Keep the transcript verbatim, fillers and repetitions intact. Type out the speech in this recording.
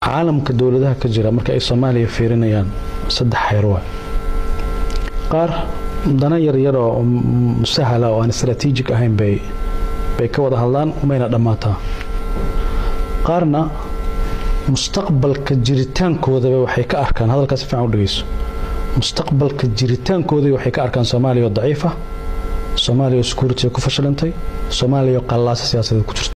caalamka dawladaha ka jira marka ay Soomaaliya fiirinayaan saddex xeer waa qaar dana yar yar oo sahal oo aan istaraatiijig ahayn bay bay ka wada hadlaan mayna dhamaataa qaarna mustaqbalka jiritaankooda waxay ka arkaan hadalkaas fiican u dhageyso mustaqbalka jiritaankooda waxay ka arkaan Soomaaliya daciif ah Soomaaliya security ku fashilantay Soomaaliya qallaas siyaasadeed ku jirta